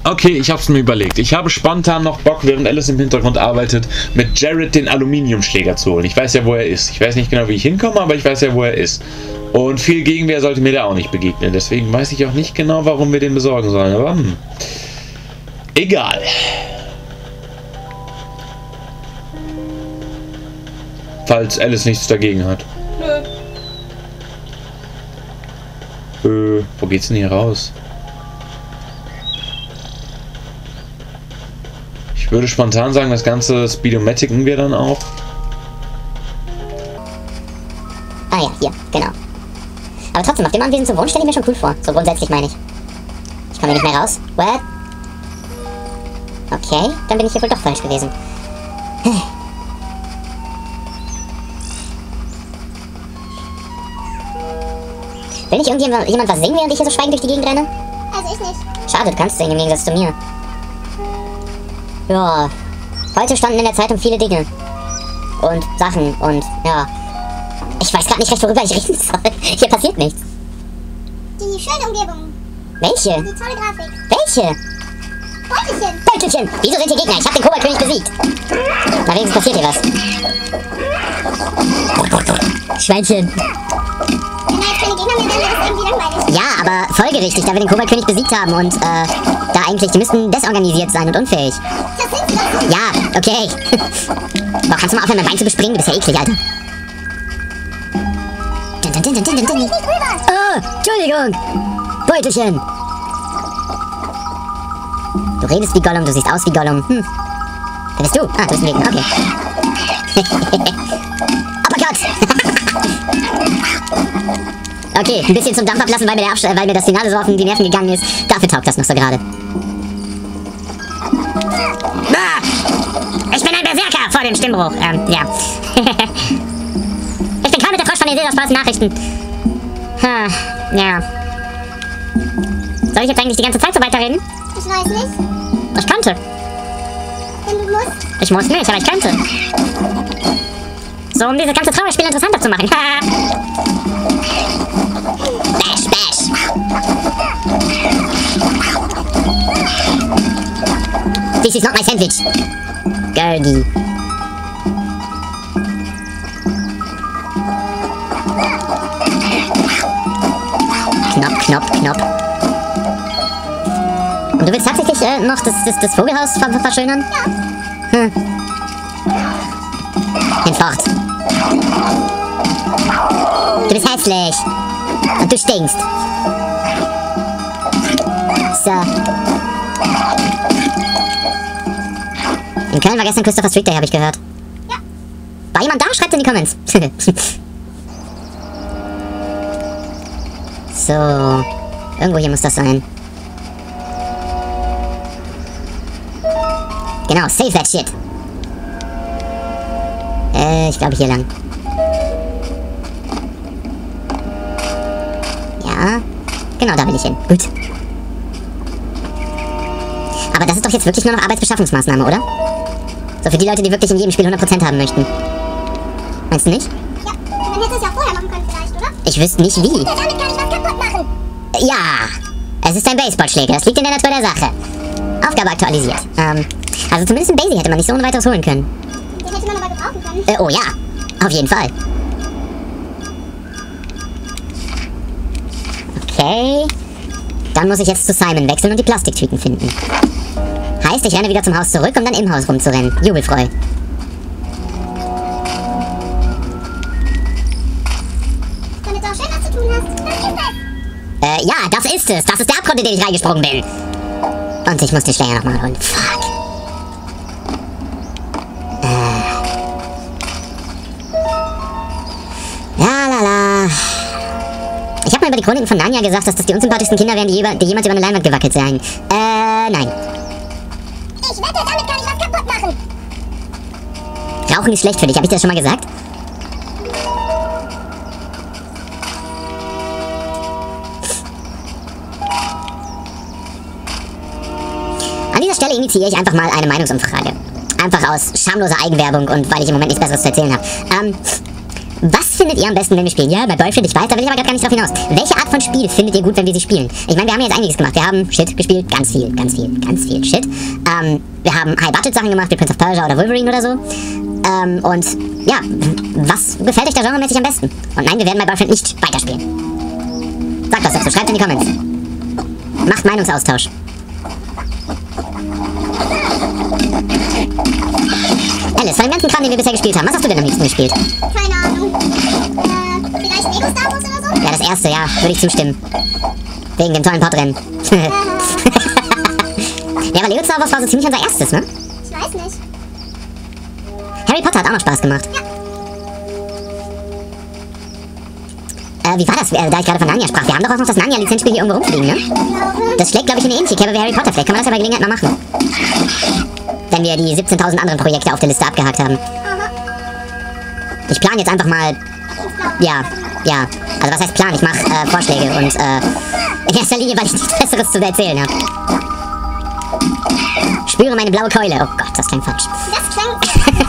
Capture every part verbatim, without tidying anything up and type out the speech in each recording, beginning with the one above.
Okay, ich hab's mir überlegt. Ich habe spontan noch Bock, während Alice im Hintergrund arbeitet, mit Jared den Aluminiumschläger zu holen. Ich weiß ja, wo er ist. Ich weiß nicht genau, wie ich hinkomme, aber ich weiß ja, wo er ist. Und viel Gegenwehr sollte mir da auch nicht begegnen. Deswegen weiß ich auch nicht genau, warum wir den besorgen sollen. Aber hm. Egal. Falls Alice nichts dagegen hat. Nö. Äh, wo geht's denn hier raus? Ich würde spontan sagen, das ganze Speedomaticen wir dann auch. Ah ja, hier, genau. Aber trotzdem, auf dem Anwesen zu wohnen, stelle ich mir schon cool vor. So grundsätzlich meine ich. Ich komme hier nicht mehr raus. What? Okay, dann bin ich hier wohl doch falsch gewesen. Will nicht irgendjemand jemand was singen, während ich hier so schweigend durch die Gegend renne? Also ich nicht. Schade, du kannst singen im Gegensatz zu mir. Ja, heute standen in der Zeitung viele Dinge. Und Sachen und, ja. Ich weiß gerade nicht recht, worüber ich reden soll. Hier passiert nichts. Die schöne Umgebung. Welche? Die tolle Grafik. Welche? Beutelchen. Beutelchen! Wieso sind hier Gegner? Ich hab den Koboldkönig besiegt. Na, wenigstens passiert hier was. Schweinchen. Wenn da jetzt keine Gegner mehr wären, wäre das irgendwie langweilig. Ja, aber folgerichtig, da wir den Koboldkönig besiegt haben und, äh, da eigentlich, die müssten desorganisiert sein und unfähig. Das sind sie doch. Ja, okay. Boah, kannst du mal aufhören, mein Bein zu bespringen? Du bist ja eklig, Alter. Dun, dun, dun, dun, dun, dun, dun. Nicht rüber. Oh, Entschuldigung. Beutelchen. Du redest wie Gollum, du siehst aus wie Gollum. Hm. Wer bist du? Ah, du bist ein Gegner, okay. Uppercut! Okay, ein bisschen zum Dampf ablassen, weil mir, der Absch weil mir das Finale so auf die Nerven gegangen ist. Dafür taugt das noch so gerade. Ah! Ich bin ein Berserker vor dem Stimmbruch. Ähm, ja. Ich bin Karl mit der Frosch von den Silberspaß Nachrichten. Ha, ja. Soll ich jetzt eigentlich die ganze Zeit so weiterreden? Ich weiß nicht. Ich könnte. Wenn du musst. Ich muss nicht, aber ich könnte. So, um dieses ganze Trauerspiel interessanter zu machen. Bash, bash. This is not my sandwich. Gergi. Knopp, knopp, knopp. Und du willst tatsächlich äh, noch das, das, das Vogelhaus ver verschönern? Ja. Hm. Hinfort. Du bist hässlich. Und du stinkst. So. In Köln war gestern Christopher Street Day, habe ich gehört. Ja. War jemand da? Schreibt in die Comments. So. Irgendwo hier muss das sein. Genau, save that shit. Äh, ich glaube hier lang. Ja. Genau, da will ich hin. Gut. Aber das ist doch jetzt wirklich nur noch Arbeitsbeschaffungsmaßnahme, oder? So für die Leute, die wirklich in jedem Spiel hundert Prozent haben möchten. Meinst du nicht? Ja, man hätte es ja vorher machen können vielleicht, oder? Ich wüsste nicht wie. Ja, damit kann ich was kaputt machen. Ja, es ist ein Baseballschläger. Das liegt in der Natur der Sache. Aufgabe aktualisiert. Ähm, also zumindest ein Basie hätte man nicht so ohne weiteres holen können. Den hätte man aber gebrauchen können. Äh, oh ja, auf jeden Fall. Okay. Dann muss ich jetzt zu Simon wechseln und die Plastiktüten finden. Heißt, ich renne wieder zum Haus zurück, um dann im Haus rumzurennen. Jubelfreu. Damit du auch schön was zu tun hast. Was ist das? Äh, ja, das ist es. Das ist der Abgrund, in den ich reingesprungen bin. Und ich muss den Schläger nochmal holen. Fuck. Äh. Ja, la, la. Ich habe mal über die Chroniken von Narnia gesagt, dass das die unsympathischsten Kinder wären, die, je die jemals über eine Leinwand gewackelt seien. Äh, nein. Ich wette, damit kann ich was kaputt machen. Rauchen ist schlecht für dich. Habe ich dir das schon mal gesagt? An dieser Stelle initiiere ich einfach mal eine Meinungsumfrage. Einfach aus schamloser Eigenwerbung und weil ich im Moment nichts Besseres zu erzählen habe. Ähm, Was findet ihr am besten, wenn wir spielen? Ja, bei Boyfriend, ich weiß, da will ich aber gerade gar nicht drauf hinaus. Welche Art von Spiel findet ihr gut, wenn wir sie spielen? Ich meine, wir haben jetzt einiges gemacht. Wir haben Shit gespielt, ganz viel, ganz viel, ganz viel Shit. Ähm, wir haben High-Budget-Sachen gemacht, wie Prince of Persia oder Wolverine oder so. Ähm, und ja, was gefällt euch da genremäßig am besten? Und nein, wir werden bei Boyfriend nicht weiterspielen. Sagt was dazu, schreibt in die Comments. Macht Meinungsaustausch. Alice, von dem ganzen Kram, den wir bisher gespielt haben, was hast du denn am liebsten gespielt? Keine Ahnung. Äh, vielleicht Lego Star Wars oder so? Ja, das erste, ja, würde ich zustimmen. Wegen dem tollen Podrennen. Ja, aber Lego Star Wars war so ziemlich unser erstes, ne? Ich weiß nicht. Harry Potter hat auch noch Spaß gemacht. Ja. Äh, wie war das, äh, da ich gerade von Narnia sprach? Wir haben doch auch noch das Narnia-Lizenzspiel hier irgendwo rumfliegen, ne? Ich glaube. Das schlägt, glaube ich, in eine ähnliche Kerbe wie Harry Potter. Vielleicht können wir das ja bei Gelegenheit mal machen. Wenn wir die siebzehntausend anderen Projekte auf der Liste abgehakt haben. Aha. Ich plane jetzt einfach mal... Ja, ja. Also was heißt Plan? Ich mache äh, Vorschläge und äh, in erster Linie, weil ich nichts Besseres zu erzählen habe. Spüre meine blaue Keule. Oh Gott, das klingt falsch. Das klingt.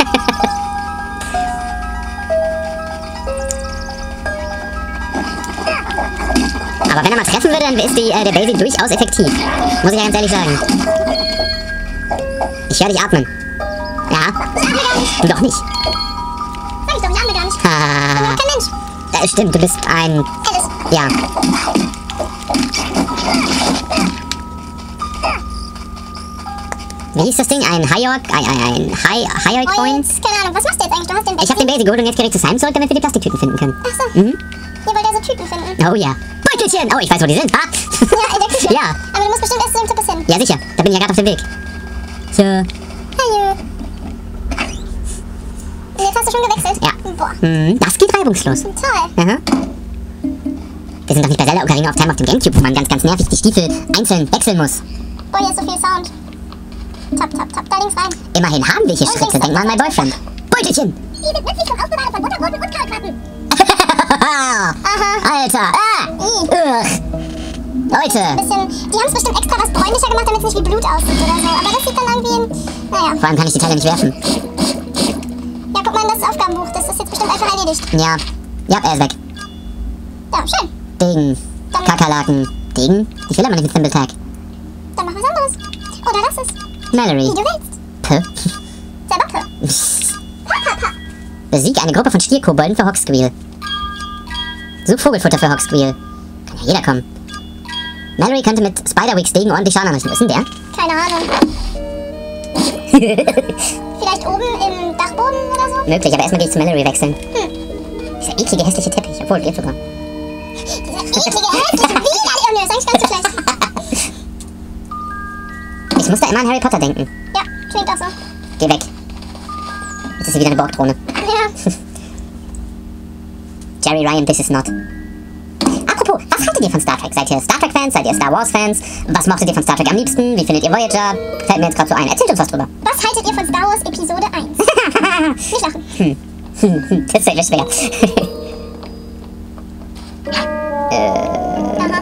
Aber wenn er mal treffen würde, dann ist die, äh, der Basic durchaus effektiv. Muss ich ja ganz ehrlich sagen. Ich höre dich atmen. Ja? Du doch nicht. Sag ich doch, ich ahne gar nicht. Ich bin Ha. kein Mensch. Äh, stimmt, du bist ein... Alice. Ja. Wie hieß das Ding? Ein High-Orc? Ein, ein, ein High- High-Orc-Coin? Und, keine Ahnung, was machst du jetzt eigentlich? Du hast den Ich hab den Basic geholt und jetzt gehe ich zu Simon zurück, damit wir die Plastiktüten finden können. Ach so. Mhm. Ihr wollt ja so Typen finden. Oh ja. Beutelchen! Oh, ich weiß, wo die sind. Ha! Ja, in der Küche. Ja. Aber du musst bestimmt erst zu dem Tippes hin. Ja, sicher. Da bin ich ja gerade auf dem Weg. So. Hallo. Und jetzt hast du schon gewechselt? Ja. Boah. Hm, das geht reibungslos. Toll. Aha. Wir sind doch nicht bei Zelda Ocarina of Time auf dem Gamecube, wo man ganz, ganz nervig die Stiefel einzeln wechseln muss. Boah, hier ist so viel Sound. Top, top, top. Da links rein. Immerhin haben wir hier Schritte. Denk mal an mein Boyfriend. Beutelchen! Die sind nützlich zum Aufbewahren von Butterbroten und Kaulquappen. Aha. Alter! Ah! Ugh. Leute! Bisschen, die haben es bestimmt extra was bräunlicher gemacht, damit es nicht wie Blut aussieht oder so. Aber das sieht dann irgendwie... Naja. Vor allem kann ich die Teile nicht werfen. Ja, guck mal in das Aufgabenbuch. Das ist jetzt bestimmt einfach erledigt. Ja. Ja, er ist weg. Ja, schön. Ding. Kakerlaken. Ding? Ich will aber nicht mit Thimble Tag. Dann mach was anderes. Oder lass es. Mallory. Wie du willst. Puh. Selber Pö. Pa, pa, pa. Besieg eine Gruppe von Stierkobolden für Hogsqueel. Such Vogelfutter für Hogsqueel. Kann ja jeder kommen. Mallory könnte mit Spiderwigs Degen ordentlich Schaden anrichten. Wo ist denn der? Keine Ahnung. Vielleicht oben im Dachboden oder so? Möglich, aber erstmal gehe ich zu Mallory wechseln. Hm. Dieser eklige, hässliche Teppich. Obwohl, geht sogar. Dieser eklige, hässliche, widerliche... Oh, nö, ist eigentlich gar nicht so schlecht. Ich muss da immer an Harry Potter denken. Ja, klingt auch so. Geh weg. Jetzt ist sie wieder eine Borgdrohne. Ja. Jerry Ryan, this is not. Apropos, was haltet ihr von Star Trek? Seid ihr Star Trek-Fans? Seid ihr Star Wars-Fans? Was mochtet ihr von Star Trek am liebsten? Wie findet ihr Voyager? Fällt mir jetzt gerade so ein. Erzählt uns was drüber. Was haltet ihr von Star Wars Episode eins? Nicht lachen. Hm. Hm, das fällt mir schwer. Aha.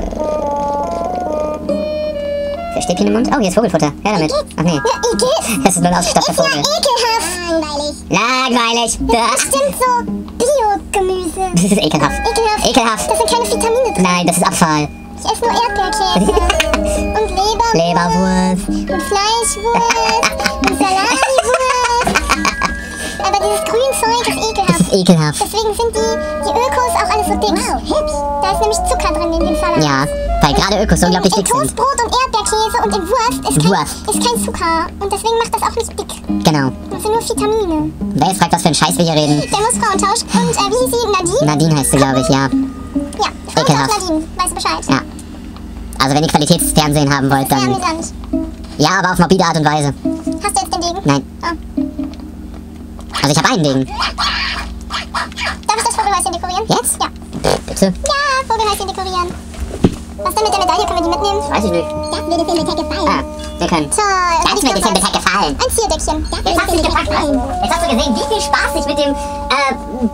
Stäbchen im Mund? Oh, hier ist Vogelfutter. Her damit. Ach nee. Ja, ekel. Das ist nur ein ausgestopfter Ist ja Vogel. ekelhaft. Langweilig. Langweilig. Das stimmt so. Bio-Gemüse. Das ist ekelhaft. Ekelhaft. Ekelhaft. Das sind keine Vitamine drin. Nein, das ist Abfall. Ich esse nur Erdbeerkäse. Und Leberwurst. Leberwurst. Und Fleischwurst. Und Salamiwurst. Aber dieses Grünzeug ist Das ekelhaft. ist ekelhaft. Deswegen sind die, die Ökos auch alle so dick. Wow, hübsch. Da ist nämlich Zucker drin in dem Salat. Ja, weil gerade Ökos so unglaublich in dick sind. Toastbrot und Erdbeerkäse und in Wurst ist kein, Wurst. ist kein Zucker. Und deswegen macht das auch nicht dick. Genau. Das sind nur Vitamine. Wer jetzt fragt, was für ein Scheiß wir hier reden? Der muss Frauentausch. Und äh, wie hieß sie? Nadine? Nadine heißt sie, glaube ich, ja. Ja, Frauentausch Ekelhaft. Nadine. Weißt du Bescheid? Ja. Also wenn ihr Qualitätsfernsehen haben wollt, Sehr dann... amüsant. Ja, aber auf morbide Art und Weise. Hast du jetzt den Degen? Nein. Oh. Also ich habe einen Ding. Darf ich das Vogelhäuschen dekorieren? Jetzt? Ja. Bitte? Ja, Vogelhäuschen dekorieren. Was denn mit der Medaille? Können wir die mitnehmen? Weiß ich nicht. Das würde dem Mittag gefallen. Ah, wir können. Toll. Das wird dir ein bisher gefallen. Ein Zierdeckchen. Das Jetzt hast du dich gefragt, was? Jetzt hast du gesehen, wie viel Spaß ich mit dem äh,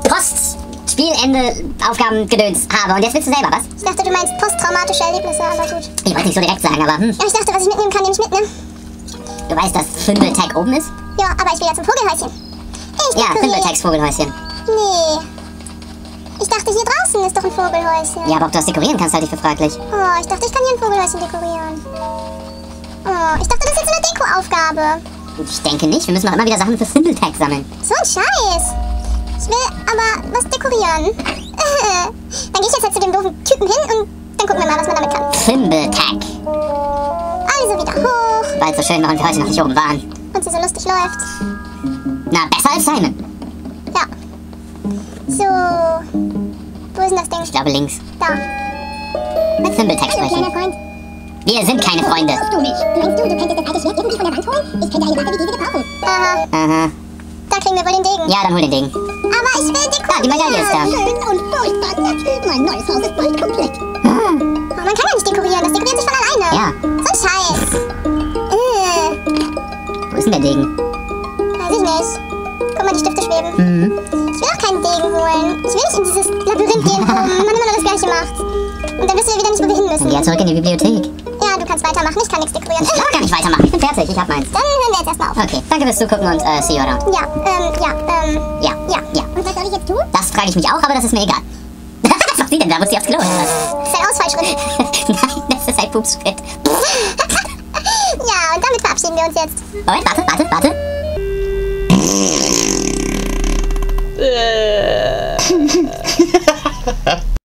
Post-Spielende-Aufgabengedöns habe. Und jetzt willst du selber, was? Ich dachte, du meinst posttraumatische Erlebnisse, aber gut. Ich wollte nicht so direkt sagen, aber hm. Ja, ich dachte, was ich mitnehmen kann, nehme ich mit, ne? Du weißt, dass Fimbletag oben ist? Ja, aber ich will ja zum Vogelhäuschen. Ich Ja, dekoriere- Fimbletag's Vogelhäuschen. Nee. Ich dachte, hier draußen ist doch ein Vogelhäuschen. Ja, aber ob du das dekorieren kannst, halte ich für fraglich. Oh, ich dachte, ich kann hier ein Vogelhäuschen dekorieren. Oh, ich dachte, das ist jetzt so eine Deko-Aufgabe. Ich denke nicht. Wir müssen doch immer wieder Sachen für Thimble-Tag sammeln. So ein Scheiß. Ich will aber was dekorieren. Dann gehe ich jetzt halt zu dem doofen Typen hin und dann gucken wir mal, was man damit kann. Thimble-Tag. Also wieder hoch. Weil es so schön war und wir heute noch nicht oben waren. Und sie so lustig läuft. Na, besser als Simon. Ja. So. Wo ist denn das Ding? Ich glaube links. Da. Mit Thimble-Tag sprechen. Freund. Wir sind keine Freunde. Du mich. Meinst du, du könntest das alte Schwert irgendwie von der Wand holen? Ich könnte eine Waffe wie diese gebrauchen. Aha. Aha. Da kriegen wir wohl den Degen. Ja, dann hol den Ding. Aber ich will dekorieren. Ah, die Medaille ist da. Schön und furchtbar nett. Mein neues Haus ist bald komplett. Oh, man kann ja nicht dekorieren. Das dekoriert sich von alleine. Ja. So ein Scheiß. Äh. Wo ist denn der Degen? Weiß ich nicht. Guck mal, die Stifte schweben. Mhm. Ich will auch keinen Degen holen. Ich will nicht in dieses Labyrinth gehen, wo man immer nur das Gleiche macht. Und dann wissen wir wieder nicht, wo wir hin Dann müssen. geh ja zurück in die Bibliothek. Ja, du kannst weitermachen. Ich kann nichts dekorieren. Ich kann gar nicht weitermachen. Ich bin fertig. Ich hab meins. Dann hören wir jetzt erstmal auf. Okay, danke fürs Zugucken und äh, see you around. Ja, ähm, ja, ähm, Ja, ja. ja. Und was soll ich jetzt tun? Das frage ich mich auch, aber das ist mir egal. Was macht sie denn da? Muss sie aufs Klo? Das ist ein Ausfallschritt. Nein, das ist ein Pupsschritt. Ja, und damit verabschieden wir uns jetzt. Moment, warte, warte, warte. Äh.